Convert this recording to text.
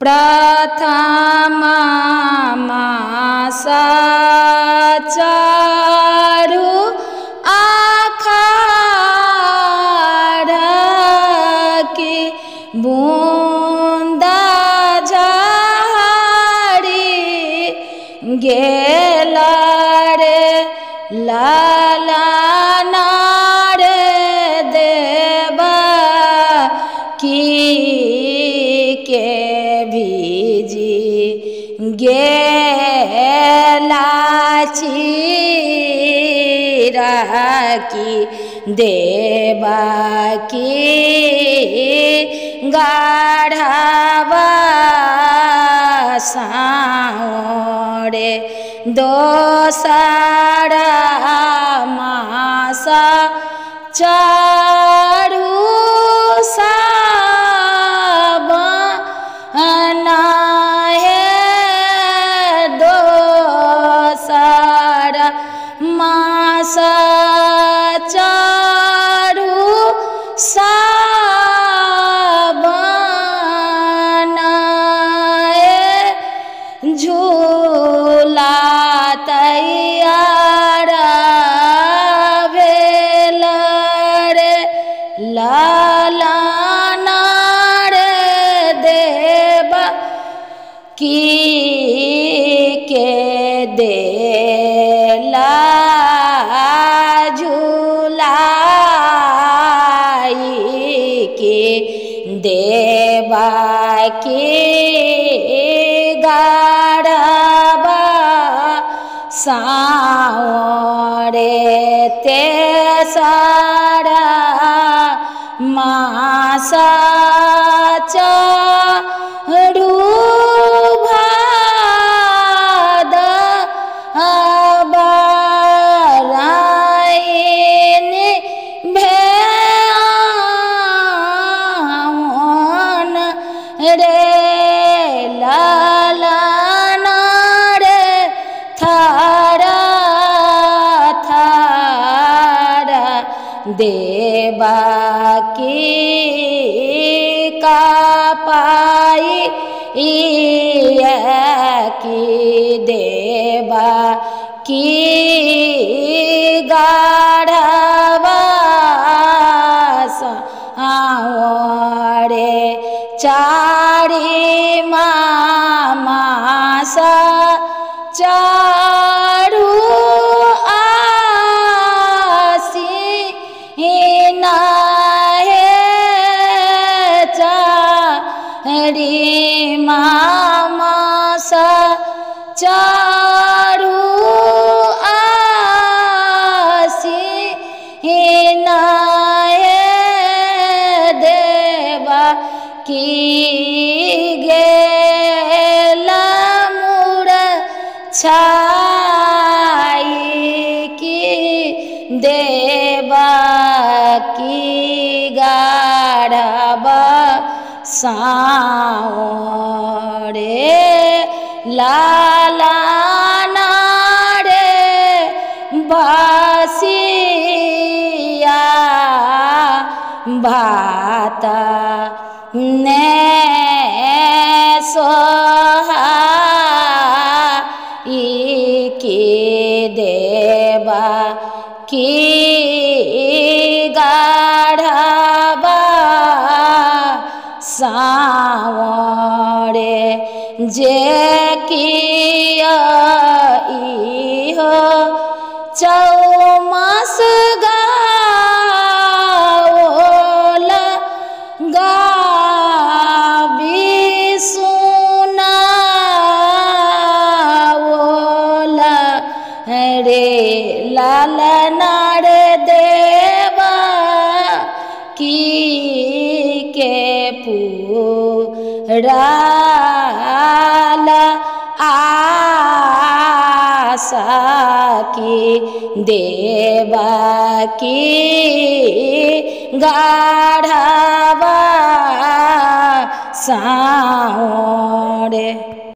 प्रथमा मासा चारु आखाड़की बूंदा झाड़ी गेला रे लाला नारे देवा की के भीजी गेला चीरा की देवा की गाढ़वा साओरे दोसारा मासा चारु साबना है दोसारा मासा चारु साबना है झूला तैयार भेल रे लाला नारे देवा की के देला झूलाई के देवा की गाढ़वा साओरे तेसारा मासा चारु भाद बारायनी भेआवन रे लाला नारे थारा थारा देवा की का पाई की देवा की गाढ़वा साओरे चारी मासा चारु आसीना है चारी मासा चारु आसीना है देवा की गेला मुर छाई की देवा की गाढ़वा साओरे लाला नारे बासिया भाता ने सोहाई की देवा की गाढ़वा साओरे जे किया इहो चौमास गाओल गाबी सुनाओल रे लाला नारे देवा की के पूराला आशा की देवा की गाढ़वा साओरे।